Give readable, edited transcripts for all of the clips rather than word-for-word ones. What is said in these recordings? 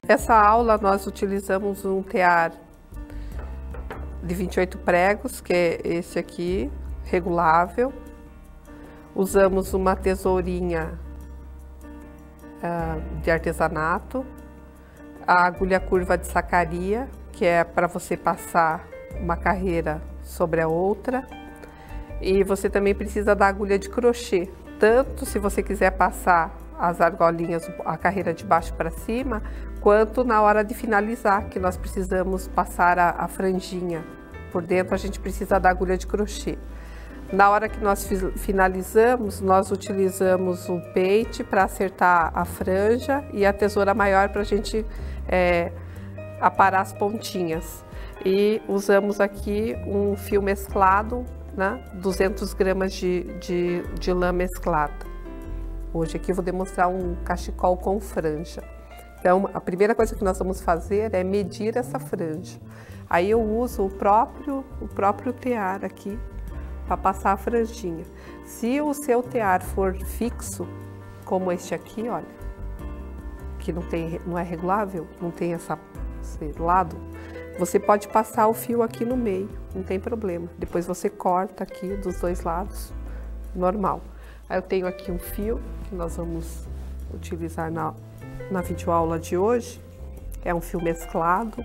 Essa aula nós utilizamos um tear de 28 pregos, que é esse aqui, regulável. Usamos uma tesourinha de artesanato, a agulha curva de sacaria, que é para você passar uma carreira sobre a outra. E você também precisa da agulha de crochê, tanto se você quiser passar as argolinhas, a carreira de baixo para cima, quanto na hora de finalizar, que nós precisamos passar a franjinha. Por dentro a gente precisa da agulha de crochê. Na hora que nós finalizamos, nós utilizamos o pente para acertar a franja e a tesoura maior para a gente aparar as pontinhas. E usamos aqui um fio mesclado, né? 200 gramas de lã mesclada. Hoje aqui eu vou demonstrar um cachecol com franja. Então, a primeira coisa que nós vamos fazer é medir essa franja. Aí eu uso o próprio tear aqui para passar a franjinha. Se o seu tear for fixo, como este aqui, olha, que não é regulável, não tem esse lado, você pode passar o fio aqui no meio, não tem problema. Depois você corta aqui dos dois lados, normal. Aí eu tenho aqui um fio que nós vamos utilizar na videoaula de hoje. É um fio mesclado.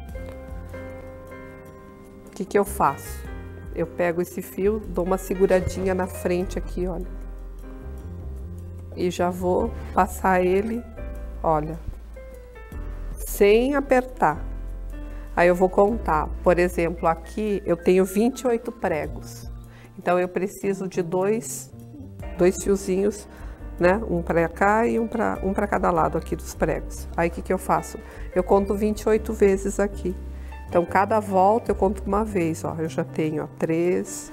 O que eu faço? Eu pego esse fio, dou uma seguradinha na frente aqui, olha. E já vou passar ele, olha, sem apertar. Aí eu vou contar, por exemplo, aqui eu tenho 28 pregos. Então eu preciso de dois fiozinhos, né? Um para cá e um para cada lado aqui dos pregos. Aí o que eu faço? Eu conto 28 vezes aqui. Então, cada volta eu conto uma vez, ó. Eu já tenho, ó, 3,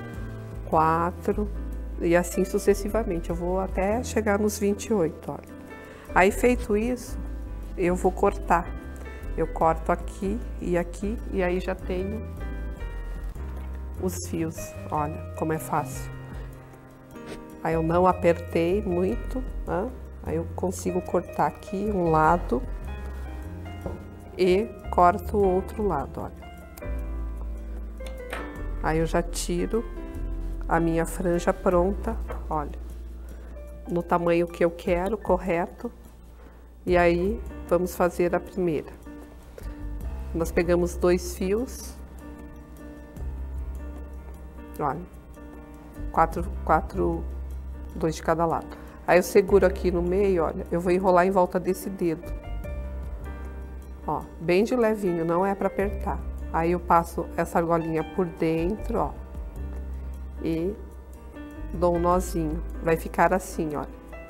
4 e assim sucessivamente. Eu vou até chegar nos 28, olha. Aí, feito isso, eu vou cortar. Eu corto aqui, e aí já tenho os fios. Olha como é fácil. Aí eu não apertei muito, né? Aí eu consigo cortar aqui um lado e corto o outro lado, olha. Aí eu já tiro a minha franja pronta, olha, no tamanho que eu quero, correto. E aí vamos fazer a primeira. Nós pegamos 2 fios, olha, 2 de cada lado. Aí eu seguro aqui no meio, olha, eu vou enrolar em volta desse dedo. Ó, bem de levinho, não é para apertar. Aí eu passo essa argolinha por dentro, ó, e dou um nozinho. Vai ficar assim, olha.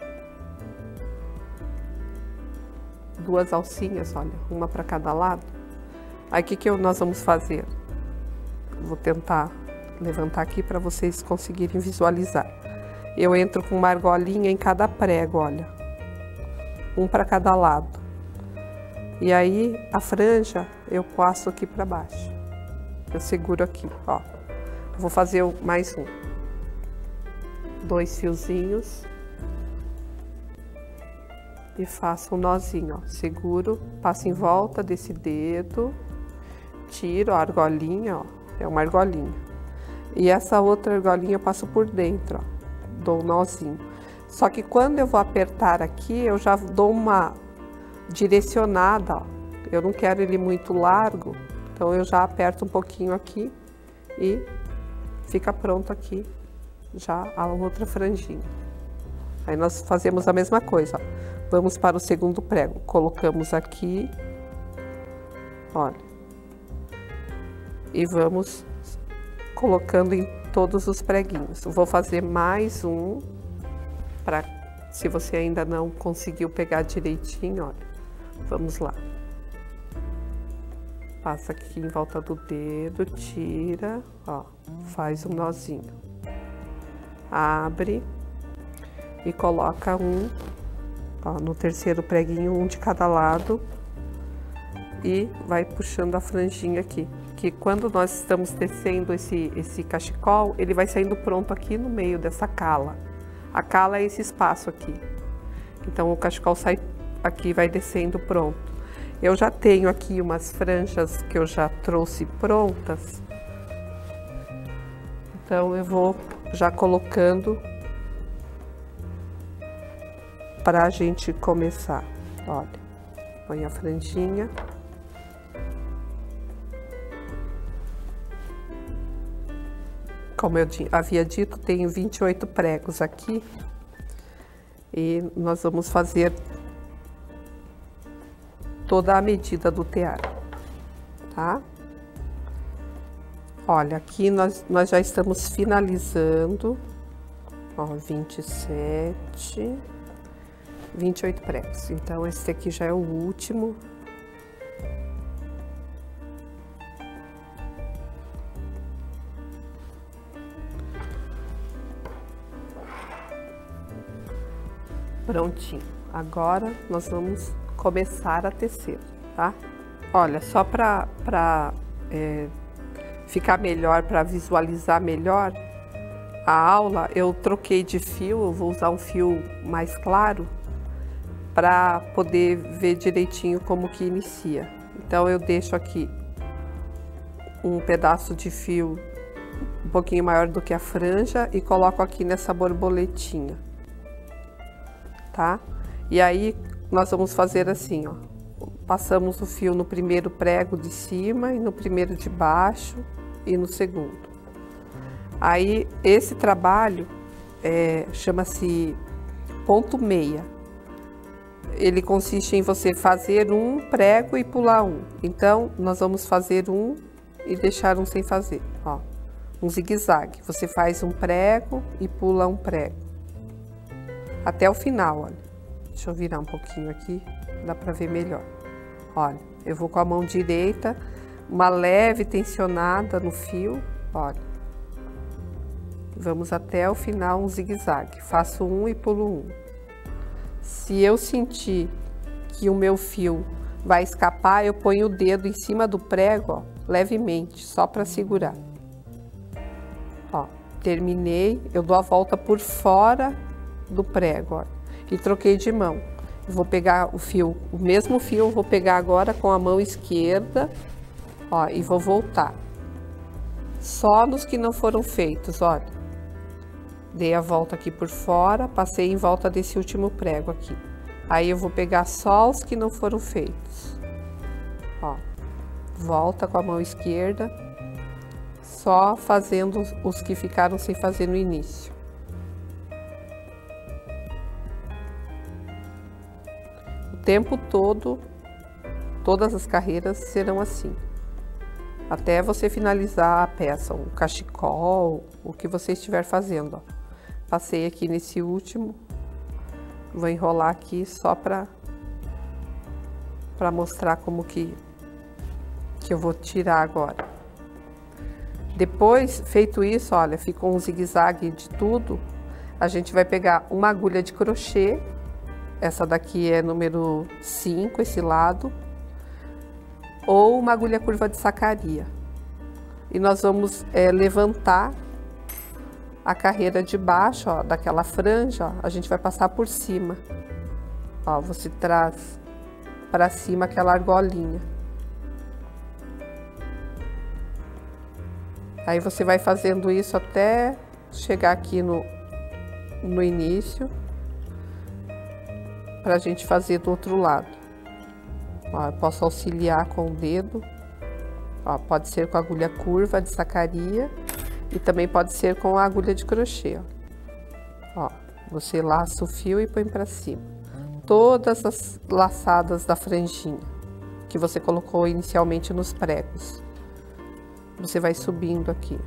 2 alcinhas, olha, uma para cada lado. Aí o que nós vamos fazer? Vou tentar levantar aqui para vocês conseguirem visualizar. Eu entro com uma argolinha em cada prego, olha. Um para cada lado. E aí, a franja, eu passo aqui para baixo. Eu seguro aqui, ó. Eu vou fazer mais um. 2 fiozinhos. E faço um nozinho, ó. Seguro, passo em volta desse dedo. Tiro a argolinha, ó. É uma argolinha. E essa outra argolinha eu passo por dentro, ó. Dou um nozinho. Só que quando eu vou apertar aqui, eu já dou uma direcionada, ó. Eu não quero ele muito largo, então eu já aperto um pouquinho aqui e fica pronto aqui já a outra franjinha. Aí nós fazemos a mesma coisa, ó. Vamos para o segundo prego, colocamos aqui, olha, e vamos colocando em todos os preguinhos. Vou fazer mais um, para se você ainda não conseguiu pegar direitinho, olha. Vamos lá. Passa aqui em volta do dedo, tira, ó, faz um nozinho. Abre e coloca um, ó, no terceiro preguinho, um de cada lado. E vai puxando a franjinha aqui. Que quando nós estamos tecendo esse cachecol, ele vai saindo pronto aqui no meio dessa cala. A cala é esse espaço aqui. Então o cachecol sai aqui, vai descendo pronto. Eu já tenho aqui umas franjas que eu já trouxe prontas. Então eu vou já colocando para a gente começar. Olha, põe a franjinha. Como eu havia dito, tenho 28 pregos aqui. E nós vamos fazer toda a medida do tear, tá? Olha, aqui nós já estamos finalizando, ó, 27, 28 pregos. Então, esse aqui já é o último. Prontinho. Agora, nós vamos começar a tecer, tá? Olha, só para ficar melhor, para visualizar melhor a aula, eu troquei de fio, eu vou usar um fio mais claro para poder ver direitinho como que inicia. Então eu deixo aqui um pedaço de fio um pouquinho maior do que a franja e coloco aqui nessa borboletinha, tá? E aí nós vamos fazer assim, ó. Passamos o fio no primeiro prego de cima e no primeiro de baixo e no segundo. Aí esse trabalho chama-se ponto meia. Ele consiste em você fazer um prego e pular um. Então nós vamos fazer um e deixar um sem fazer, ó. Um zigue-zague. Você faz um prego e pula um prego até o final, olha. Deixa eu virar um pouquinho aqui, dá para ver melhor. Olha, eu vou com a mão direita, uma leve tensionada no fio, olha. Vamos até o final, um zigue-zague. Faço um e pulo um. Se eu sentir que o meu fio vai escapar, eu ponho o dedo em cima do prego, ó, levemente, só para segurar. Ó, terminei, eu dou a volta por fora do prego, ó. E troquei de mão. Eu vou pegar o fio, o mesmo fio, eu vou pegar agora com a mão esquerda, ó, e vou voltar. Só nos que não foram feitos, olha. Dei a volta aqui por fora, passei em volta desse último prego aqui. Aí eu vou pegar só os que não foram feitos. Ó, volta com a mão esquerda, só fazendo os que ficaram sem fazer no início. Tempo todo, todas as carreiras serão assim, até você finalizar a peça, o cachecol, o que você estiver fazendo, ó. Passei aqui nesse último, vou enrolar aqui só para mostrar como que eu vou tirar agora. Depois, feito isso, olha, ficou um zigue-zague de tudo, a gente vai pegar uma agulha de crochê. Essa daqui é número 5, esse lado, ou uma agulha curva de sacaria. E nós vamos levantar a carreira de baixo, ó, daquela franja, ó, a gente vai passar por cima. Ó, você traz para cima aquela argolinha. Aí você vai fazendo isso até chegar aqui no início, para a gente fazer do outro lado. Ó, eu posso auxiliar com o dedo, ó, pode ser com a agulha curva de sacaria e também pode ser com a agulha de crochê. Ó, você laça o fio e põe para cima. Todas as laçadas da franjinha que você colocou inicialmente nos pregos, você vai subindo aqui.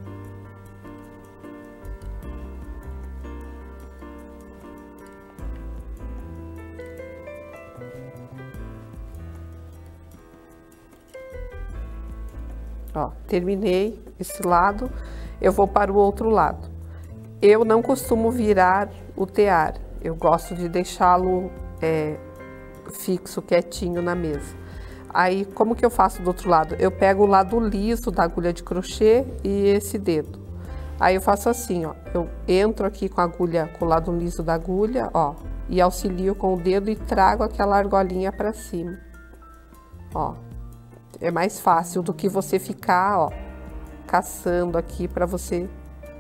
Ó, terminei esse lado, eu vou para o outro lado. Eu não costumo virar o tear, eu gosto de deixá-lo fixo, quietinho na mesa. Aí, como que eu faço do outro lado? Eu pego o lado liso da agulha de crochê e esse dedo. Aí eu faço assim, ó, eu entro aqui com a agulha, com o lado liso da agulha, ó, e auxilio com o dedo e trago aquela argolinha para cima. ó. É mais fácil do que você ficar, ó, caçando aqui para você.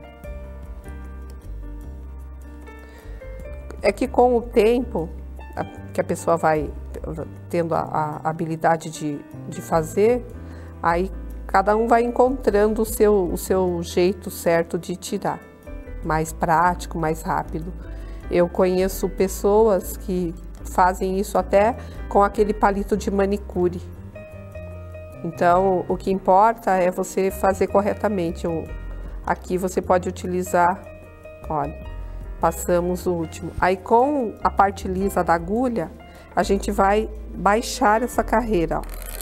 É que com o tempo que a pessoa vai tendo a habilidade de fazer, aí cada um vai encontrando o seu jeito certo de tirar, mais prático, mais rápido. Eu conheço pessoas que fazem isso até com aquele palito de manicure. Então, o que importa é você fazer corretamente. Aqui você pode utilizar, olha, passamos o último. Aí com a parte lisa da agulha, a gente vai baixar essa carreira,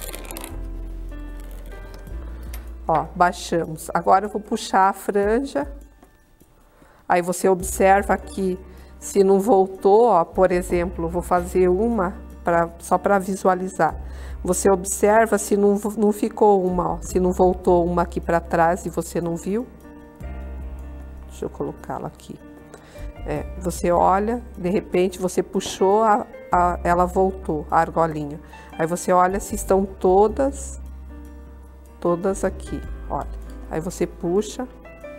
ó, baixamos. Agora eu vou puxar a franja. Aí você observa aqui, se não voltou, ó, por exemplo, vou fazer uma só para visualizar. Você observa se não ficou uma, ó, se não voltou uma aqui para trás e você não viu. Deixa eu colocá-la aqui. Você olha, de repente você puxou, ela voltou, a argolinha. Aí você olha se estão todas aqui, olha. Aí você puxa,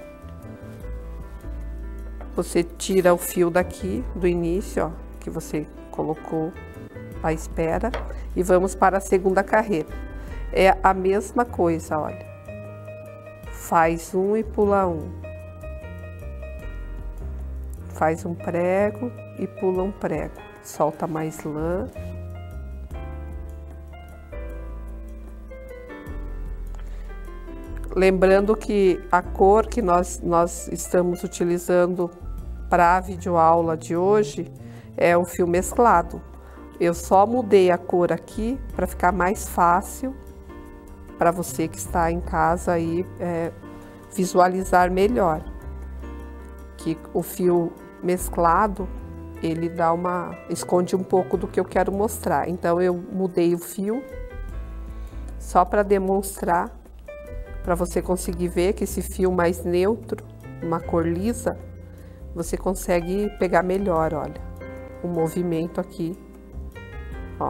você tira o fio daqui do início, ó, que você colocou à espera, e vamos para a segunda carreira. É a mesma coisa, olha. Faz um e pula um. Faz um prego e pula um prego. Solta mais lã. Lembrando que a cor que nós estamos utilizando para a videoaula de hoje é o fio mesclado. Eu só mudei a cor aqui para ficar mais fácil para você que está em casa aí visualizar melhor. Que o fio mesclado, ele esconde um pouco do que eu quero mostrar. Então eu mudei o fio só para demonstrar, para você conseguir ver que esse fio mais neutro, uma cor lisa, você consegue pegar melhor, olha, o movimento aqui, ó.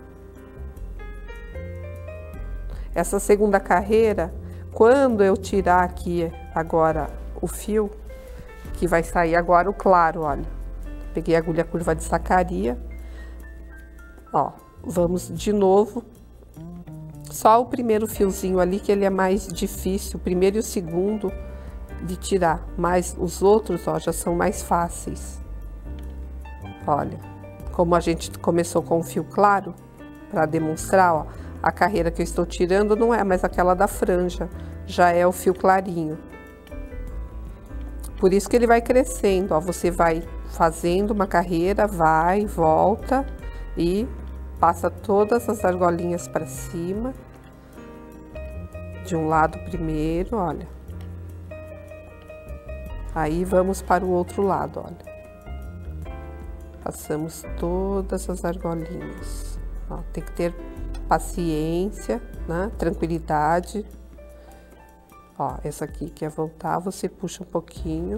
Essa segunda carreira, quando eu tirar aqui agora o fio, que vai sair agora o claro, olha. Peguei a agulha curva de sacaria, ó, vamos de novo. Só o primeiro fiozinho ali que ele é mais difícil, o primeiro e o segundo de tirar, mas os outros, ó, já são mais fáceis. Olha, como a gente começou com o fio claro, para demonstrar, ó, a carreira que eu estou tirando não é mais aquela da franja, já é o fio clarinho. Por isso que ele vai crescendo, ó, você vai fazendo uma carreira, vai, volta e passa todas as argolinhas para cima. De um lado primeiro, olha. Aí vamos para o outro lado, olha. Passamos todas as argolinhas. Ó, tem que ter paciência, né? Tranquilidade. Ó, essa aqui quer voltar, você puxa um pouquinho.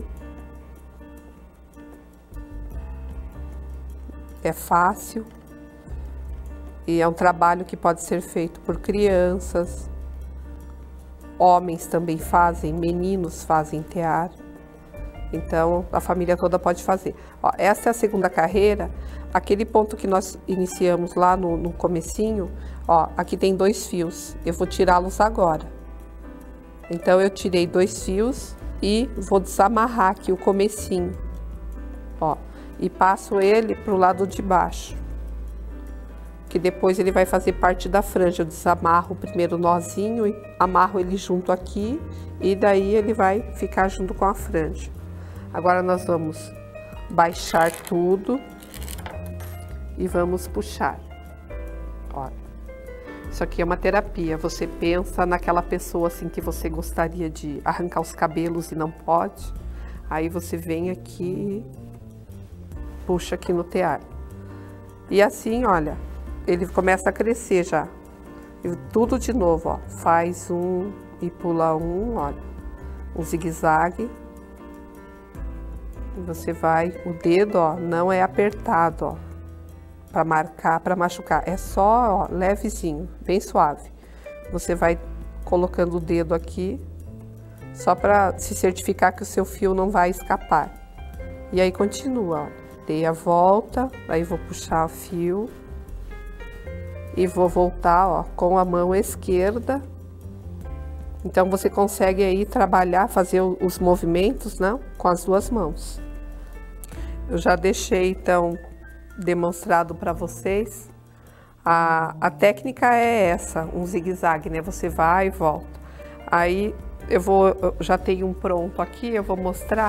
É fácil. E é um trabalho que pode ser feito por crianças. Homens também fazem, meninos fazem tear. Então, a família toda pode fazer. Ó, essa é a segunda carreira. Aquele ponto que nós iniciamos lá no comecinho, ó, aqui tem 2 fios. Eu vou tirá-los agora. Então, eu tirei 2 fios e vou desamarrar aqui o comecinho, ó, e passo ele pro lado de baixo, que depois ele vai fazer parte da franja. Eu desamarro o primeiro nozinho e amarro ele junto aqui, e daí ele vai ficar junto com a franja. Agora nós vamos baixar tudo e vamos puxar, ó. Isso aqui é uma terapia. Você pensa naquela pessoa assim que você gostaria de arrancar os cabelos e não pode. Aí você vem aqui e puxa aqui no tear. E assim, olha, ele começa a crescer já. E tudo de novo, ó. Faz um e pula um, olha. Um zigue-zague. E você vai, o dedo, ó, não é apertado, ó, para marcar, para machucar. É só, ó, levezinho, bem suave. Você vai colocando o dedo aqui, só para se certificar que o seu fio não vai escapar. E aí continua, ó. Dei a volta, aí vou puxar o fio e vou voltar, ó, com a mão esquerda. Então você consegue aí trabalhar, fazer os movimentos, né, com as duas mãos. Eu já deixei então demonstrado para vocês. A técnica é essa, um zigue-zague, né? Você vai e volta. Aí eu já tenho um pronto aqui, eu vou mostrar.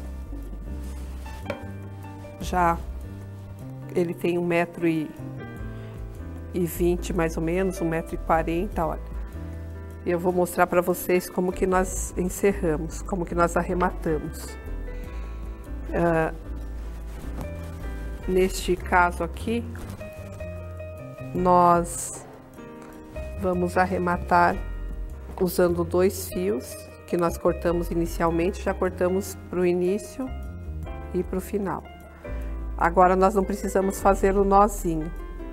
Já ele tem 1,20 m mais ou menos, 1,40 m, olha. E eu vou mostrar para vocês como que nós encerramos, como que nós arrematamos. Neste caso aqui, nós vamos arrematar usando 2 fios que nós cortamos inicialmente, já cortamos para o início e para o final. Agora nós não precisamos fazer o nozinho.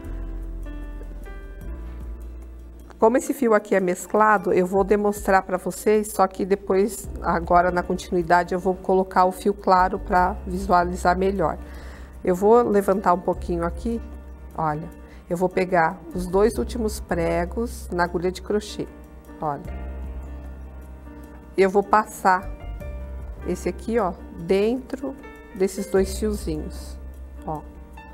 Como esse fio aqui é mesclado, eu vou demonstrar para vocês, só que depois, agora na continuidade, eu vou colocar o fio claro para visualizar melhor. Eu vou levantar um pouquinho aqui, olha, eu vou pegar os 2 últimos pregos na agulha de crochê, olha. Eu vou passar esse aqui, ó, dentro desses 2 fiozinhos, ó.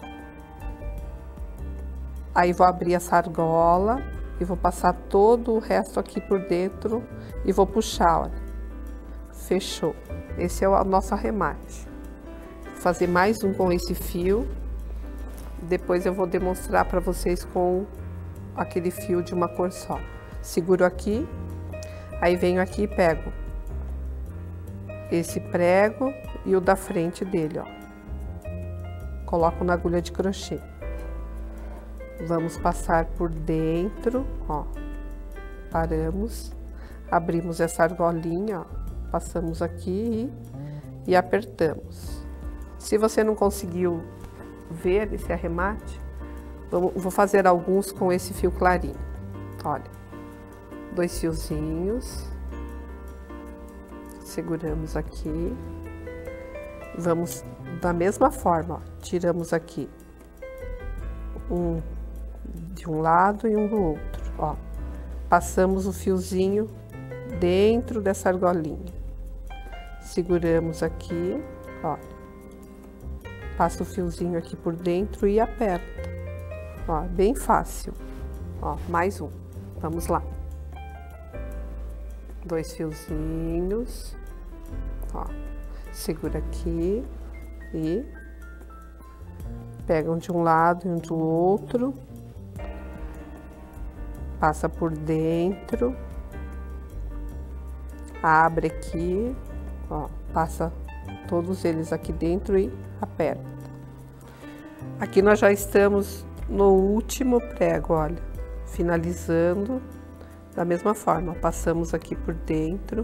Aí vou abrir essa argola e vou passar todo o resto aqui por dentro e vou puxar, olha. Fechou. Esse é o nosso arremate. Vou fazer mais um com esse fio. Depois eu vou demonstrar para vocês com aquele fio de uma cor só. Seguro aqui, aí venho aqui e pego esse prego e o da frente dele, ó. Coloco na agulha de crochê. Vamos passar por dentro, ó. Paramos, abrimos essa argolinha, ó. Passamos aqui e apertamos. Se você não conseguiu ver esse arremate, vou fazer alguns com esse fio clarinho. Olha, 2 fiozinhos, seguramos aqui, vamos da mesma forma, ó, tiramos aqui um de um lado e um do outro, ó, passamos o fiozinho dentro dessa argolinha, seguramos aqui, ó. Passa o fiozinho aqui por dentro e aperta. Ó, bem fácil. Ó, mais um. Vamos lá. 2 fiozinhos. Ó, segura aqui e pega um de um lado e um do outro. Passa por dentro. Abre aqui. Ó, passa todos eles aqui dentro e aperta. Aqui nós já estamos no último prego, olha, finalizando da mesma forma. Passamos aqui por dentro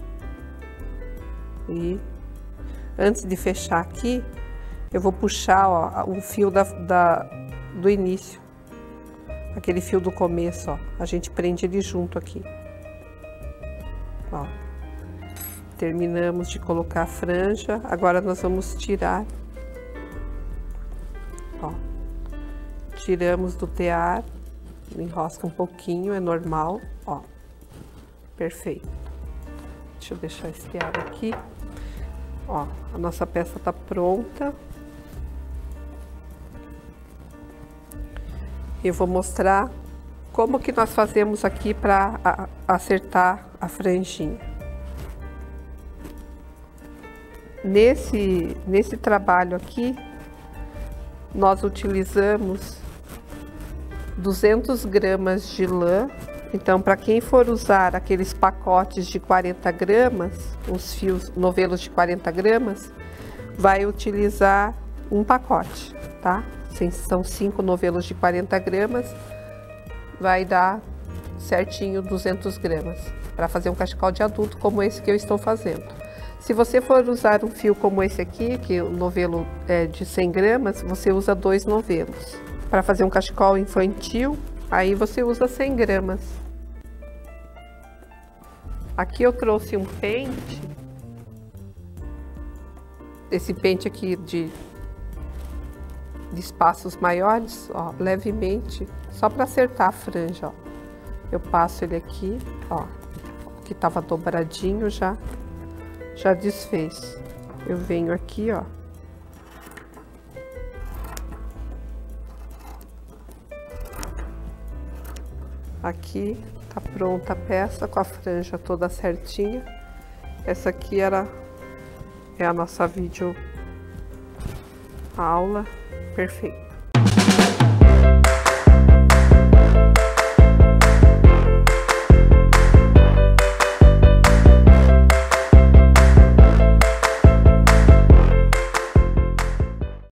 e antes de fechar aqui, eu vou puxar, ó, o fio do início, aquele fio do começo, ó, a gente prende ele junto aqui, ó. Terminamos de colocar a franja, agora nós vamos tirar, ó, tiramos do tear, enrosca um pouquinho, é normal, ó, perfeito. Deixa eu deixar esse tear aqui, ó, a nossa peça tá pronta. Eu vou mostrar como que nós fazemos aqui para acertar a franjinha. Nesse trabalho aqui, nós utilizamos 200 gramas de lã. Então, para quem for usar aqueles pacotes de 40 gramas, os fios, novelos de 40 gramas, vai utilizar um pacote, tá? São 5 novelos de 40 gramas, vai dar certinho 200 gramas, para fazer um cachecol de adulto como esse que eu estou fazendo. Se você for usar um fio como esse aqui, que o novelo é de 100 gramas, você usa 2 novelos, para fazer um cachecol infantil, aí você usa 100 gramas. Aqui eu trouxe um pente, esse pente aqui de espaços maiores, ó, levemente, só para acertar a franja, ó. Eu passo ele aqui, ó, que tava dobradinho já desfez. Eu venho aqui, ó. Aqui tá pronta a peça com a franja toda certinha. Essa aqui é a nossa vídeo aula perfeita.